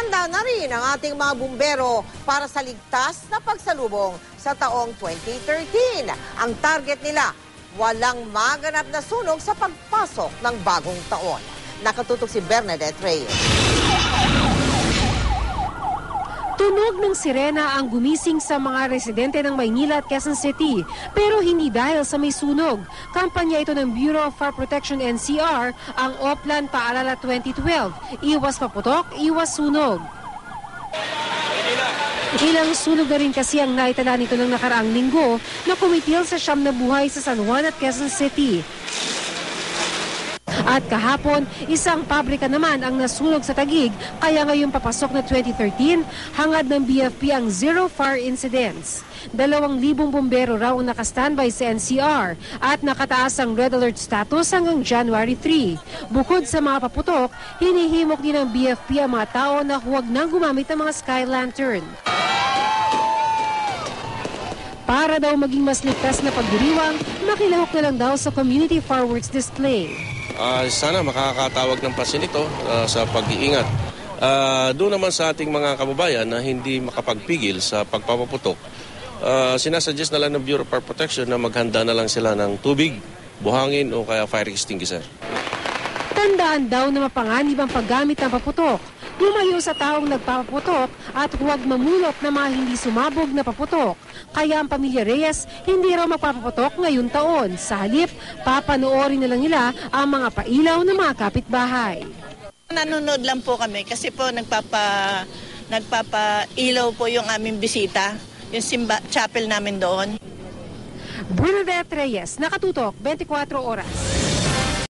Handa na rin ang ating mga bumbero para sa ligtas na pagsalubong sa taong 2013. Ang target nila, walang maganap na sunog sa pagpasok ng bagong taon. Nakatutok si Bernadette Reyes. Tunog ng sirena ang gumising sa mga residente ng Maynila at Quezon City, pero hindi dahil sa may sunog. Kampanya ito ng Bureau of Fire Protection NCR, ang Oplan Paalala 2012. Iwas paputok, iwas sunog. Ilang sunog na rin kasi ang naitala nito ng nakaraang linggo na kumitil sa siyam na buhay sa San Juan at Quezon City. At kahapon, isang pabrika naman ang nasunog sa Taguig, kaya ngayong papasok na 2013, hangad ng BFP ang zero fire incidents. 2,000 bumbero raw ang nakastandby sa NCR at nakataas ang red alert status hanggang January 3. Bukod sa mga paputok, hinihimok din ng BFP ang mga tao na huwag nang gumamit ng mga sky lantern. Para daw maging mas ligtas na pagdiriwang, makilahok na lang daw sa community fireworks display. Sana makakatawag ng pansin ito sa pag-iingat. Doon naman sa ating mga kababayan na hindi makapagpigil sa pagpapaputok, sinasuggest na lang ng Bureau of Fire Protection na maghanda na lang sila ng tubig, buhangin o kaya fire extinguisher. Tandaan daw na mapanganib ang paggamit ng paputok. Lumayo sa taong nagpapaputok at huwag mamulot na mga hindi sumabog na paputok. Kaya ang pamilya Reyes hindi raw magpapaputok ngayon taon. Sa halip, papanoorin na lang nila ang mga pailaw ng mga kapitbahay. Nanonood lang po kami kasi po nagpapailaw po yung aming bisita, yung chapel namin doon. Bernadette Reyes, Nakatutok, 24 Oras.